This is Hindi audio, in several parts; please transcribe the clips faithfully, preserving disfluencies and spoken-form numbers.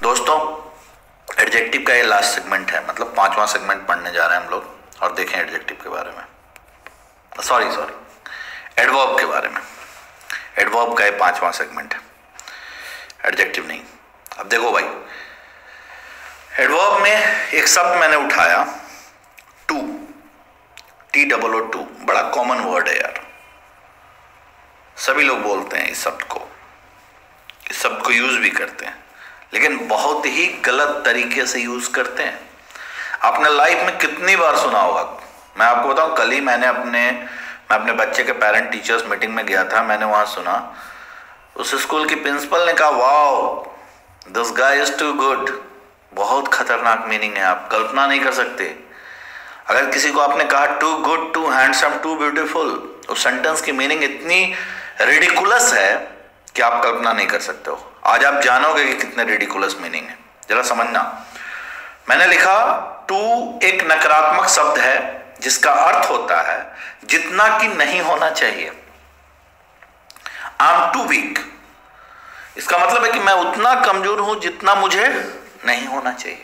दोस्तों, एडजेक्टिव का ये लास्ट सेगमेंट है, मतलब पांचवा सेगमेंट पढ़ने जा रहे हैं हम लोग और देखें एडजेक्टिव के बारे में, सॉरी सॉरी एडवर्ब के बारे में। एडवर्ब का ये पांचवा सेगमेंट है, एडजेक्टिव नहीं। अब देखो भाई, एडवर्ब में एक शब्द मैंने उठाया, too, T double O too, बड़ा कॉमन वर्ड है यार, सभी लोग बोलते हैं इस शब्द को, इस शब्द को यूज भी करते हैं, लेकिन बहुत ही गलत तरीके से यूज करते हैं। आपने लाइफ में कितनी बार सुना होगा, मैं आपको बताऊं, कल ही मैंने अपने मैं अपने बच्चे के पेरेंट टीचर्स मीटिंग में गया था, मैंने वहां सुना, उस स्कूल की प्रिंसिपल ने कहा, wow this guy is too good. बहुत खतरनाक मीनिंग है, आप कल्पना नहीं कर सकते। अगर किसी को आपने कहा too good, too handsome, too beautiful, उस सेंटेंस की मीनिंग इतनी रिडिकुलस है कि आप कल्पना नहीं कर सकते हो। आज आप जानोगे कि कितने रिडिकुलस मीनिंग है, जरा समझना। मैंने लिखा टू एक नकारात्मक शब्द है जिसका अर्थ होता है जितना कि नहीं होना चाहिए। आई एम टू वीक, इसका मतलब है कि मैं उतना कमजोर हूं जितना मुझे नहीं होना चाहिए।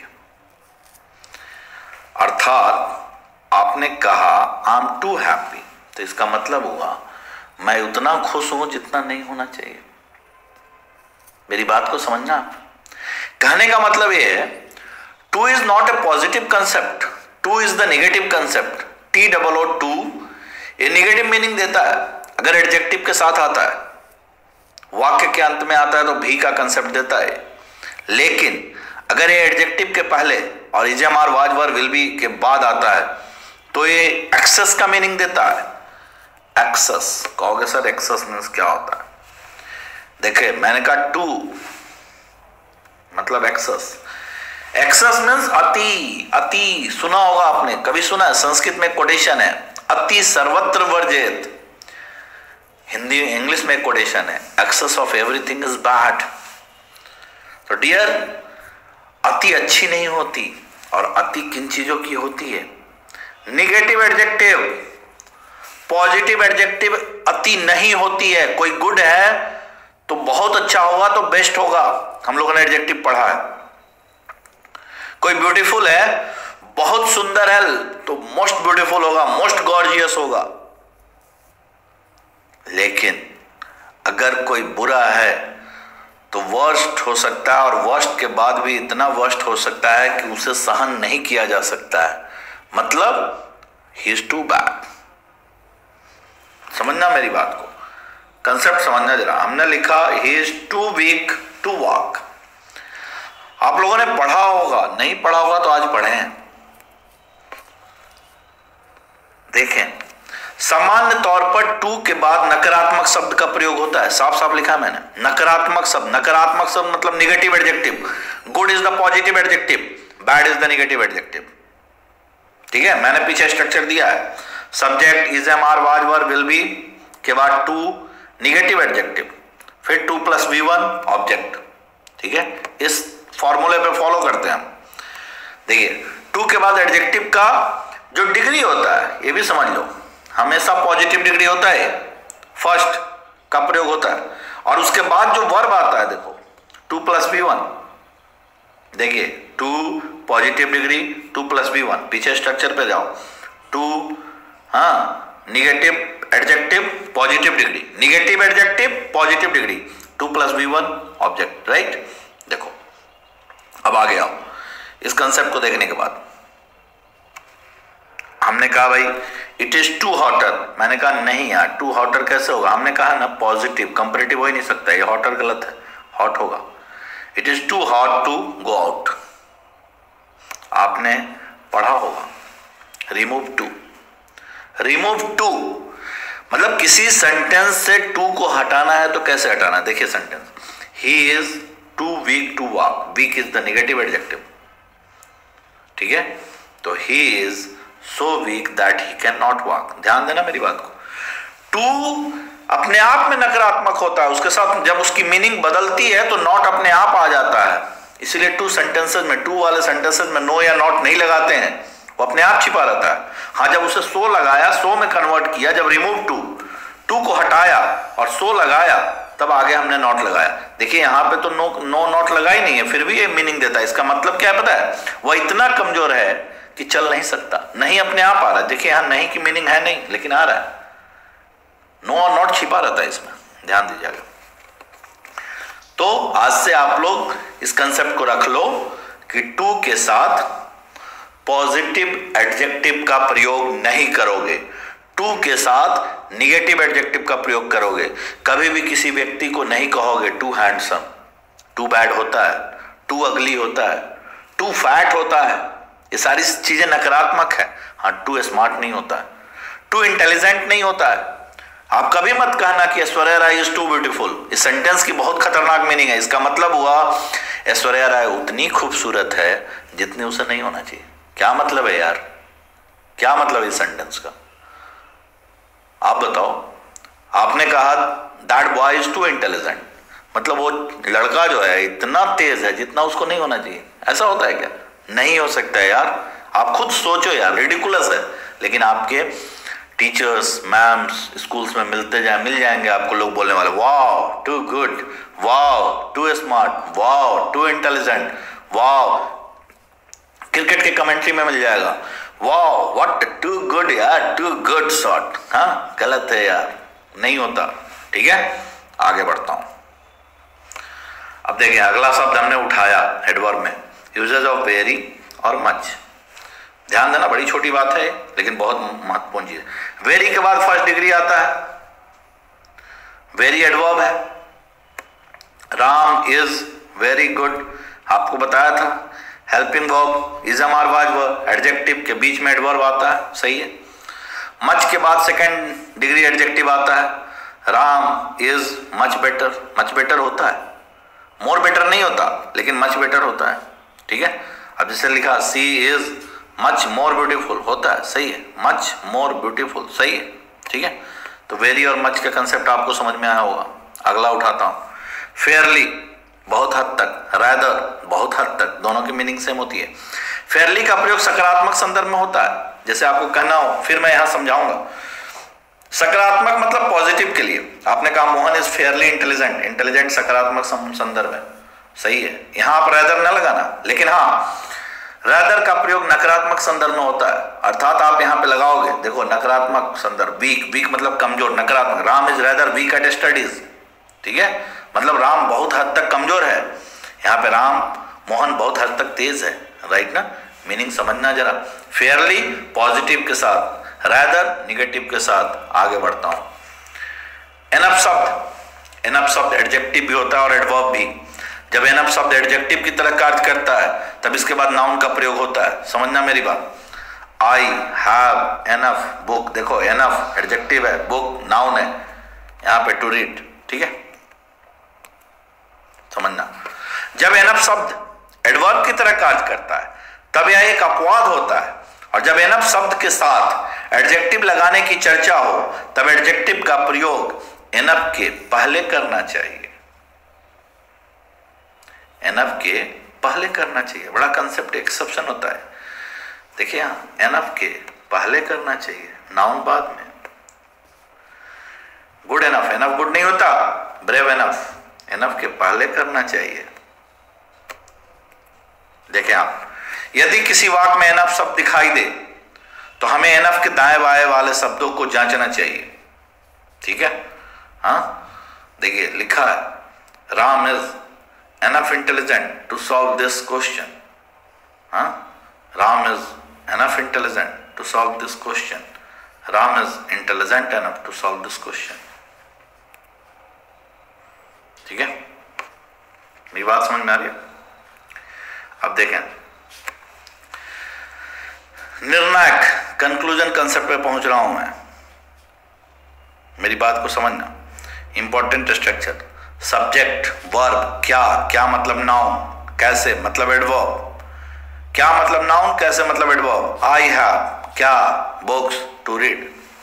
अर्थात आपने कहा आई एम टू हैप्पी, तो इसका मतलब हुआ मैं उतना खुश हूं जितना नहीं होना चाहिए। मेरी बात को समझना आप। कहने का मतलब यह है, too is not a positive concept, too is the negative concept. T double O too ये नेगेटिव मीनिंग देता है अगर एडजेक्टिव के साथ आता है, वाक्य के अंत में आता है तो भी का कंसेप्ट देता है। लेकिन अगर ये एडजेक्टिव के पहले और is am are was were will be के बाद आता है तो ये एक्सेस का मीनिंग देता है। एक्सेस कहोगे सर, एक्सेस मीन्स क्या होता है? देखिए, मैंने कहा टू मतलब एक्सेस। एक्सेस मीन्स अति, अति सुना होगा आपने, कभी सुना है? संस्कृत में कोटेशन है, अति सर्वत्र वर्जित। हिंदी इंग्लिश में कोटेशन है, excess of everything is bad. तो डियर, अति अच्छी नहीं होती और अति किन चीजों की होती है? Negative adjective. पॉजिटिव एडजेक्टिव अति नहीं होती है। कोई गुड है तो बहुत अच्छा होगा तो बेस्ट होगा, हम लोगों ने एडजेक्टिव पढ़ा है। कोई ब्यूटीफुल है, बहुत सुंदर है तो मोस्ट ब्यूटीफुल होगा, मोस्ट गॉर्जियस होगा। लेकिन अगर कोई बुरा है तो वर्स्ट हो सकता है, और वर्स्ट के बाद भी इतना वर्स्ट हो सकता है कि उसे सहन नहीं किया जा सकता है। मतलब ही इज टू बैड। समझना मेरी बात को, कंसेप्ट समझना जरा। हमने लिखा he is too weak to walk. आप लोगों ने पढ़ा होगा, नहीं पढ़ा होगा तो आज पढ़ें। देखें, सामान्य तौर पर टू के बाद नकारात्मक शब्द का प्रयोग होता है। साफ साफ लिखा है मैंने, नकारात्मक शब्द। नकारात्मक शब्द मतलब negative adjective. Good is the positive adjective, bad is the negative adjective. ठीक है, मैंने पीछे स्ट्रक्चर दिया है। Subject is am are was were will be के बाद टू निगेटिव एडजेक्टिव, फिर to plus V one object. ठीक है, इस फॉर्मूले पे फॉलो करते हैं हम। देखिए, टू के बाद एडजेक्टिव का जो डिग्री होता है ये भी समझ लो, हमेशा पॉजिटिव डिग्री होता है, फर्स्ट का प्रयोग होता है। और उसके बाद जो वर्ब आता है, देखो टू प्लस बी वन। देखिए, too positive degree, to plus V one. पीछे स्ट्रक्चर पे जाओ, टू हाँ negative adjective positive degree, negative adjective positive degree, to plus V one object. Right, देखो अब आगे आओ। इस कंसेप्ट को देखने के बाद हमने कहा भाई इट इज टू हॉटर। मैंने कहा नहीं यार, टू हॉटर कैसे होगा? हमने कहा ना पॉजिटिव, कंपैरेटिव हो ही नहीं सकता, ये हॉटर गलत है, हॉट होगा। It is too hot to go out. आपने पढ़ा होगा रिमूव टू। रिमूव टू मतलब किसी सेंटेंस से टू को हटाना है तो कैसे हटाना है? देखिए sentence, he is too weak to walk. Weak is the negative adjective. ठीक है, तो he is so weak that he can not walk. ध्यान देना मेरी बात को। टू अपने आप में नकारात्मक होता है, उसके साथ जब उसकी मीनिंग बदलती है तो नॉट अपने आप आ जाता है। इसलिए टू सेंटेंसेस में, टू वाले सेंटेंसेस में नो या नॉट नहीं लगाते हैं, वो अपने आप छिपा रहता है। हाँ, जब उसे सो लगाया, सो में कन्वर्ट किया, जब रिमूव टू, टू को हटाया और सो लगाया, तब आगे हमने नॉट लगाया। देखिए यहाँ पे तो नो नो नॉट लगा ही नहीं है, फिर भी ये मीनिंग देता है। इसका मतलब क्या है पता है? वह इतना कमजोर है कि चल नहीं सकता। नहीं अपने आप आ रहा है। देखिए यहाँ नहीं की मीनिंग है नहीं, लेकिन आ रहा है। नो और नॉट छिपा रहता है इसमें, ध्यान दीजिएगा। तो आज से आप लोग इस कंसेप्ट को रख लो कि टू के साथ पॉजिटिव एडजेक्टिव का प्रयोग नहीं करोगे, टू के साथ निगेटिव एडजेक्टिव का प्रयोग करोगे। कभी भी किसी व्यक्ति को नहीं कहोगे टू हैंडसम, टू बैड होता है, टू अगली होता है, टू फैट होता है। ये सारी चीजें नकारात्मक है। हाँ, टू स्मार्ट नहीं होता है, टू इंटेलिजेंट नहीं होता है। आप कभी मत कहना कि Aishwarya Rai is too beautiful. इस सेंटेंस की बहुत खतरनाक मीनिंग है। इसका मतलब हुआ ऐश्वर्या राय उतनी खूबसूरत है जितनी उसे नहीं होना चाहिए। क्या मतलब है यार? क्या मतलब है इस सेंटेंस का? आप बताओ। आपने कहा that boy is too intelligent, मतलब वो लड़का जो है इतना तेज है जितना उसको नहीं होना चाहिए। ऐसा होता है क्या? नहीं हो सकता है यार। आप खुद सोचो यार, रिडिकुलस है। लेकिन आपके टीचर्स, मैम्स स्कूल्स में मिलते जाए मिल जाएंगे आपको लोग बोलने वाले, wow too good, wow too smart, wow too intelligent, wow. Cricket के कमेंट्री में मिल जाएगा, वाओ व्हाट टू गुड यार, टू गुड शॉट। हाँ, गलत है यार, नहीं होता। ठीक है, आगे बढ़ता हूं। अब देखिए अगला शब्द हमने उठाया एडवर्ब में, यूजेज ऑफ वेरी और मच। ध्यान देना, बड़ी छोटी बात है लेकिन बहुत महत्वपूर्ण चीज है। वेरी के बाद फर्स्ट डिग्री आता है, वेरी एडवर्ब है। राम इज वेरी गुड, आपको बताया था। Helping verb, is am are was verb, adjective के बीच में एडवर्ब आता है, सही है। मच के बाद सेकेंड डिग्री एडजेक्टिव आता है। Ram is much better, much better होता है, मोर बेटर नहीं होता, लेकिन मच बेटर होता है। ठीक है, अब जैसे लिखा she is much more beautiful होता है, सही है। मच मोर ब्यूटीफुल, सही है। ठीक है, तो वेरी और मच का कंसेप्ट आपको समझ में आया होगा। अगला उठाता हूं, फेयरली, बहुत हद तक, रैदर, बहुत हद तक, दोनों की मीनिंग सेम होती है। फेयरली का प्रयोग सकारात्मक संदर्भ में होता है, जैसे आपको कहना हो, फिर मैं यहां समझाऊंगा। सकारात्मक मतलब पॉजिटिव के लिए। आपने कहा Mohan is fairly intelligent, intelligent सकारात्मक संदर्भ है, सही है। यहां आप रैदर न लगाना, लेकिन हाँ रैदर का प्रयोग नकारात्मक संदर्भ में होता है। अर्थात आप यहां पे लगाओगे, देखो नकारात्मक संदर्भ, वीक, वीक मतलब कमजोर, नकारात्मक। Ram is rather weak at studies, ठीक है, मतलब राम बहुत हद तक कमजोर है। यहाँ पे राम मोहन बहुत हद तक तेज है, राइट ना? मीनिंग समझना जरा। फेयरली पॉजिटिव के साथ, रैदर निगेटिव के साथ। आगे बढ़ता हूं, एनफ शब्द, एनफ शब्द एडजेक्टिव भी होता है और एडवर्ब भी। जब एनफ शब्द एडजेक्टिव की तरह कार्य करता है तब इसके बाद नाउन का प्रयोग होता है। समझना मेरी बात। आई हैव एनफ बुक, देखो एनफ एडजेक्टिव है, बुक नाउन है, यहां पे टू रीड, ठीक है, समझना। जब एनफ शब्द एडवर्ब की तरह कार्य करता है तब यह एक अपवाद होता है, और जब एनफ शब्द के साथ एडजेक्टिव लगाने की चर्चा हो तब एडजेक्टिव का प्रयोग एनफ के पहले करना चाहिए, एनफ के पहले करना चाहिए। बड़ा कंसेप्ट, एक्सेप्शन होता है। देखिए यहां एनफ के पहले करना चाहिए, नाउन बाद में। गुड एनफ, एनफ गुड नहीं होता, ब्रेव एनफ, एनफ के पहले करना चाहिए। देखें आप, यदि किसी वाक्य में एनफ शब्द दिखाई दे तो हमें एनफ के दाएं बाएं वाले शब्दों को जांचना चाहिए, ठीक है। हाँ देखिए लिखा है, Ram is enough intelligent to solve this question. हाँ, Ram is enough intelligent to solve this question, Ram is intelligent enough to solve this question, ठीक है। मेरी बात समझ में आ रही है? अब देखें, निर्णायक कंक्लूजन कंसेप्ट पे पहुंच रहा हूं मैं, मेरी बात को समझना। इंपॉर्टेंट स्ट्रक्चर, सब्जेक्ट, वर्ब, क्या, क्या मतलब नाउन, कैसे मतलब एडवर्ब, क्या मतलब नाउन, कैसे मतलब एडवर्ब। आई हैव, क्या, बुक्स टू रीड,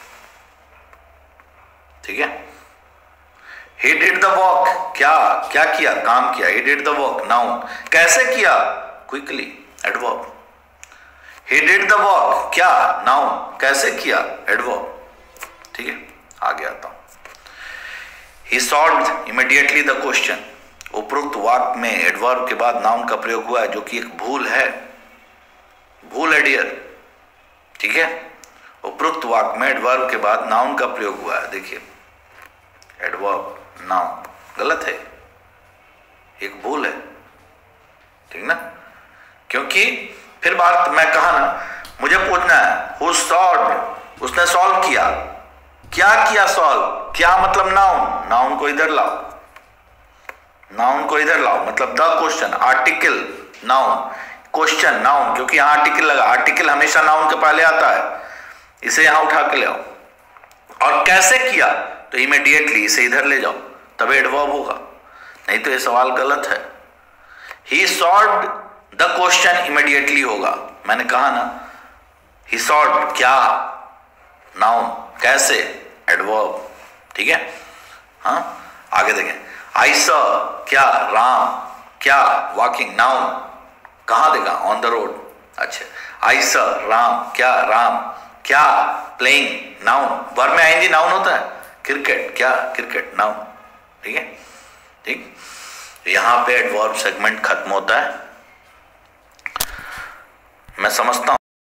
ठीक है। He did the work, क्या क्या किया, काम किया, he did the work, noun. कैसे किया, quickly, adverb. He did the work, क्या, नाउन, कैसे किया, एडवर्ब, ठीक है। आगे आता हूं, He solved immediately the question, उपरोक्त वाक्य में एडवर्ब के बाद नाउन का प्रयोग हुआ है, जो कि एक भूल है, भूल है डियर, ठीक है। उपरोक्त वाक्य में एडवर्ब के बाद नाउन का प्रयोग हुआ है, देखिए एडवर्ब नाउन गलत है, एक भूल है, ठीक ना। क्योंकि फिर बात मैं कहा ना, मुझे पूछना है हु सॉल्व्ड, उसने सॉल्व किया, क्या किया सॉल्व, क्या मतलब नाउन, नाउन को इधर लाओ, नाउन को इधर लाओ, मतलब the question, article noun, question noun, क्योंकि यहां आर्टिकल लगा, आर्टिकल हमेशा नाउन के पहले आता है, इसे यहां उठा के ले आओ। और कैसे किया, तो इमीडिएटली इसे इधर ले जाओ, तब एडवर्ब होगा, नहीं तो ये सवाल गलत है। He solved the question immediately होगा, मैंने कहा ना, ही सॉल्व्ड क्या, नाउन, कैसे, एडवर्ब, ठीक है। हाँ आगे देखें, आई सॉ क्या, राम, क्या, वॉकिंग, नाउन, कहां देखा, ऑन द रोड, अच्छा, आई सॉ राम, क्या, राम, क्या, प्लेइंग, नाउन, वर्ब में आएंगे नाउन होता है, क्रिकेट, क्या, क्रिकेट, नाउन, ठीक है, ठीक। यहां पे एडवर्ब सेगमेंट खत्म होता है। मैं समझता हूं